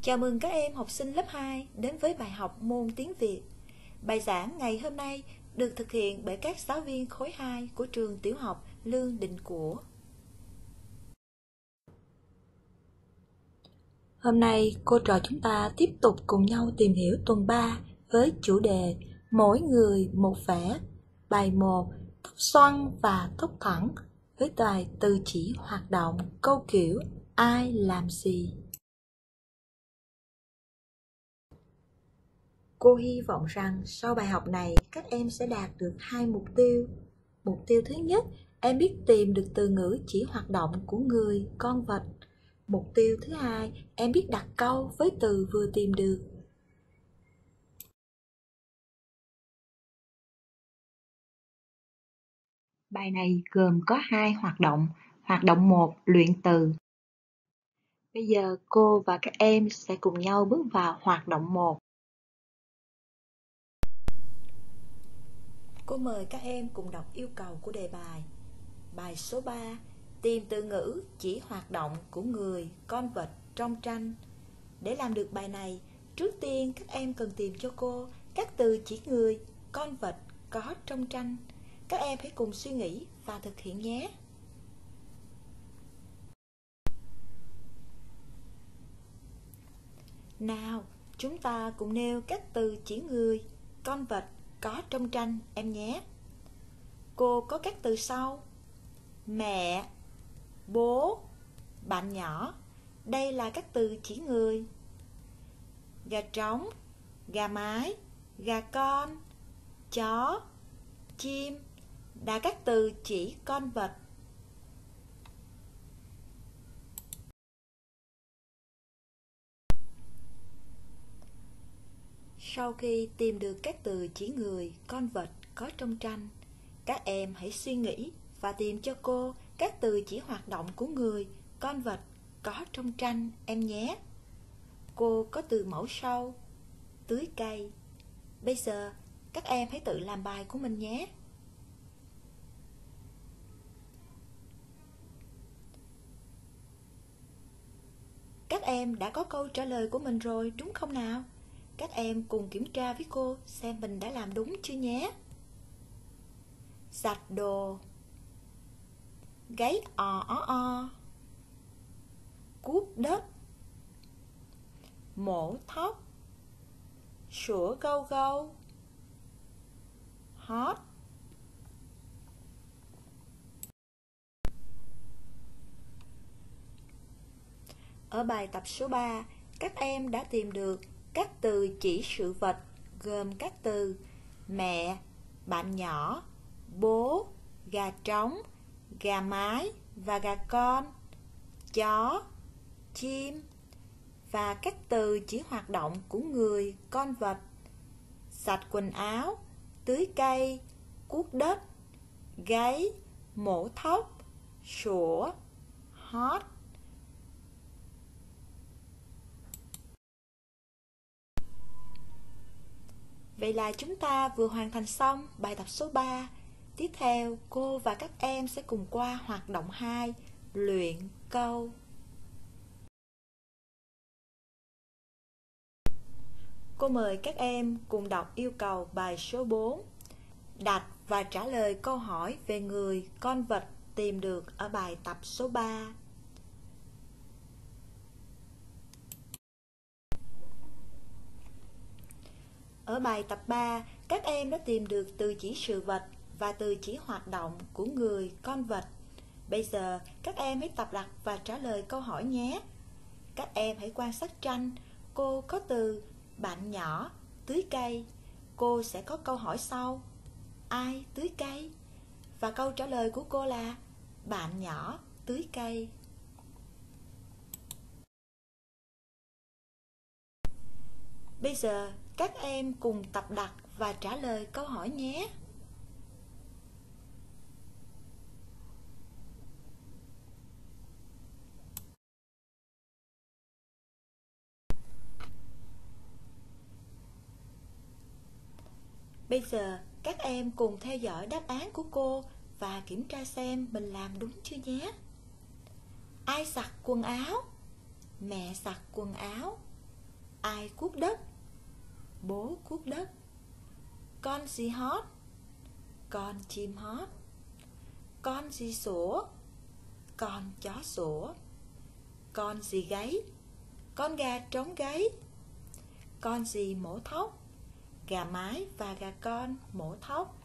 Chào mừng các em học sinh lớp 2 đến với bài học môn tiếng Việt. Bài giảng ngày hôm nay được thực hiện bởi các giáo viên khối 2 của trường tiểu học Lương Định Của. Hôm nay cô trò chúng ta tiếp tục cùng nhau tìm hiểu tuần 3 với chủ đề Mỗi người một vẻ. Bài 1, tóc xoăn và tóc thẳng với bài từ chỉ hoạt động, câu kiểu ai làm gì. Cô hy vọng rằng sau bài học này các em sẽ đạt được 2 mục tiêu. Mục tiêu thứ nhất, em biết tìm được từ ngữ chỉ hoạt động của người, con vật. Mục tiêu thứ hai, em biết đặt câu với từ vừa tìm được. Bài này gồm có 2 hoạt động. Hoạt động 1, luyện từ. Bây giờ cô và các em sẽ cùng nhau bước vào hoạt động 1. Cô mời các em cùng đọc yêu cầu của đề bài. Bài số 3, tìm từ ngữ chỉ hoạt động của người, con vật trong tranh. Để làm được bài này, trước tiên các em cần tìm cho cô các từ chỉ người, con vật có trong tranh. Các em hãy cùng suy nghĩ và thực hiện nhé. Nào, chúng ta cùng nêu các từ chỉ người, con vật có trong tranh em nhé. Cô có các từ sau: mẹ, bố, bạn nhỏ. Đây là các từ chỉ người. Gà trống, gà mái, gà con, chó, chim là các từ chỉ con vật. Sau khi tìm được các từ chỉ người, con vật có trong tranh, các em hãy suy nghĩ và tìm cho cô các từ chỉ hoạt động của người, con vật có trong tranh em nhé. Cô có từ mẫu sau: tưới cây. Bây giờ các em hãy tự làm bài của mình nhé. Các em đã có câu trả lời của mình rồi đúng không nào? Các em cùng kiểm tra với cô xem mình đã làm đúng chưa nhé. Giặt đồ, gáy o, cuốc đất, mổ thóc, sủa gâu gâu, hót. Ở bài tập số 3, các em đã tìm được các từ chỉ sự vật gồm các từ mẹ, bạn nhỏ, bố, gà trống, gà mái và gà con, chó, chim, và các từ chỉ hoạt động của người, con vật: giặt quần áo, tưới cây, cuốc đất, gáy, mổ thóc, sủa, hót. Vậy là chúng ta vừa hoàn thành xong bài tập số 3. Tiếp theo, cô và các em sẽ cùng qua hoạt động 2, luyện câu. Cô mời các em cùng đọc yêu cầu bài số 4. Đặt và trả lời câu hỏi về người, con vật tìm được ở bài tập số 3. Ở bài tập 3, các em đã tìm được từ chỉ sự vật và từ chỉ hoạt động của người, con vật. Bây giờ, các em hãy tập đọc và trả lời câu hỏi nhé. Các em hãy quan sát tranh. Cô có từ bạn nhỏ, tưới cây. Cô sẽ có câu hỏi sau: ai tưới cây? Và câu trả lời của cô là bạn nhỏ tưới cây. Bây giờ, các em cùng tập đọc và trả lời câu hỏi nhé. Bây giờ, các em cùng theo dõi đáp án của cô và kiểm tra xem mình làm đúng chưa nhé. Ai giặt quần áo? Mẹ giặt quần áo. Ai cuốc đất? Bố cuốc đất. Con gì hót? Con chim hót. Con gì sủa? Con chó sủa. Con gì gáy? Con gà trống gáy. Con gì mổ thóc? Gà mái và gà con mổ thóc.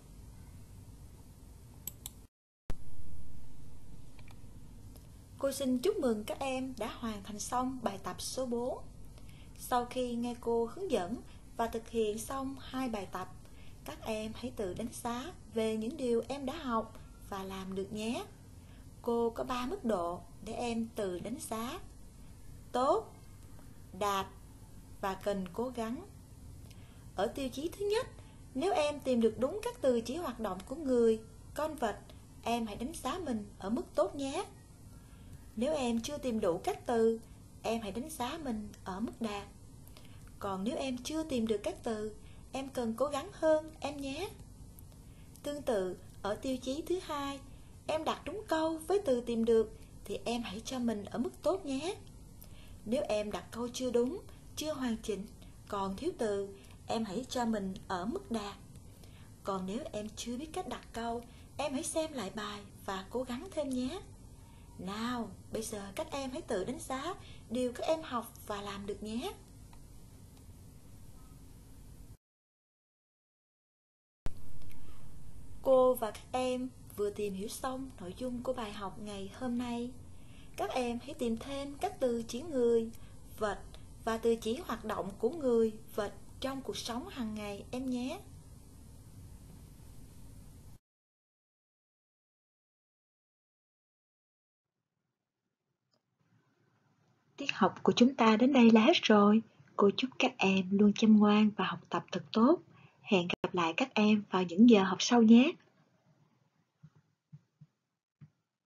Cô xin chúc mừng các em đã hoàn thành xong bài tập số 4. Sau khi nghe cô hướng dẫn và thực hiện xong 2 bài tập, các em hãy tự đánh giá về những điều em đã học và làm được nhé. Cô có 3 mức độ để em tự đánh giá: tốt, đạt và cần cố gắng. Ở tiêu chí thứ nhất, nếu em tìm được đúng các từ chỉ hoạt động của người, con vật, em hãy đánh giá mình ở mức tốt nhé. Nếu em chưa tìm đủ các từ, em hãy đánh giá mình ở mức đạt. Còn nếu em chưa tìm được các từ, em cần cố gắng hơn em nhé. Tương tự, ở tiêu chí thứ hai, em đặt đúng câu với từ tìm được thì em hãy cho mình ở mức tốt nhé. Nếu em đặt câu chưa đúng, chưa hoàn chỉnh, còn thiếu từ, em hãy cho mình ở mức đạt. Còn nếu em chưa biết cách đặt câu, em hãy xem lại bài và cố gắng thêm nhé. Nào, bây giờ các em hãy tự đánh giá điều các em học và làm được nhé. Cô và các em vừa tìm hiểu xong nội dung của bài học ngày hôm nay. Các em hãy tìm thêm các từ chỉ người, vật và từ chỉ hoạt động của người, vật trong cuộc sống hàng ngày em nhé. Tiết học của chúng ta đến đây là hết rồi. Cô chúc các em luôn chăm ngoan và học tập thật tốt. Hẹn gặp lại các em vào những giờ học sau nhé.